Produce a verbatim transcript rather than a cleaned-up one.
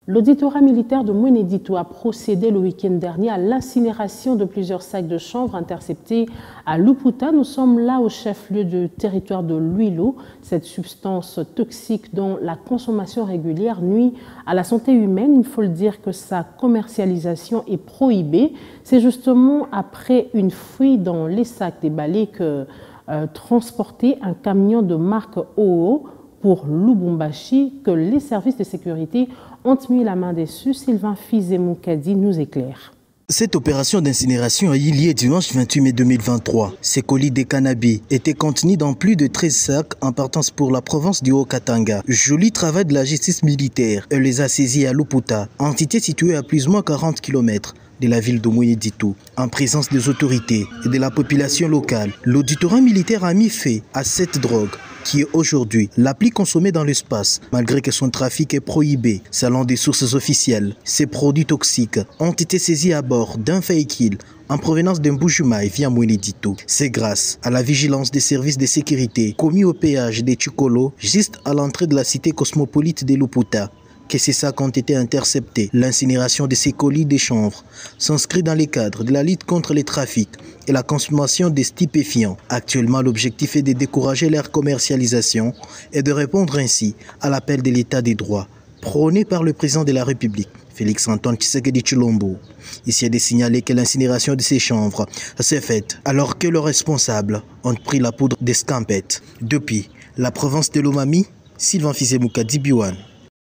L'auditorat militaire de Mouénédito a procédé le week-end dernier à l'incinération de plusieurs sacs de chanvre interceptés à Luputa. Nous sommes là au chef-lieu du territoire de l'Huilo. Cette substance toxique dont la consommation régulière nuit à la santé humaine. Il faut le dire que sa commercialisation est prohibée. C'est justement après une fuite dans les sacs déballés que euh, transportait un camion de marque O O pour Lubumbashi que les services de sécurité ont mis la main dessus. Sylvain Fizé-Moukadi nous éclaire. Cette opération d'incinération a eu lieu dimanche vingt-huit mai deux mille vingt-trois. Ces colis de cannabis étaient contenus dans plus de treize sacs en partance pour la province du Haut-Katanga. Joli travail de la justice militaire. Elle les a saisis à Luputa, entité située à plus ou moins quarante kilomètres de la ville de Mouénédito, en présence des autorités et de la population locale. L'auditorat militaire a mis fin à cette drogue qui est aujourd'hui la plus consommée dans l'espace, malgré que son trafic est prohibé. Selon des sources officielles, ces produits toxiques ont été saisis à bord d'un véhicule en provenance d'un Mbujimaï via Mouénédito. C'est grâce à la vigilance des services de sécurité commis au péage de Chikolo, juste à l'entrée de la cité cosmopolite de Luputa, que ces sacs ont été interceptés. L'incinération de ces colis de chanvre s'inscrit dans les cadres de la lutte contre les trafics et la consommation des stupéfiants. Actuellement, l'objectif est de décourager leur commercialisation et de répondre ainsi à l'appel de l'état des droits prôné par le président de la République, Félix Antoine Tshisekedi Tshilombo. Ici est de signaler que l'incinération de ces chanvres s'est faite alors que leurs responsables ont pris la poudre d'escampette. Depuis la province de Lomami, Sylvain Fizé-Moukadi Biwan.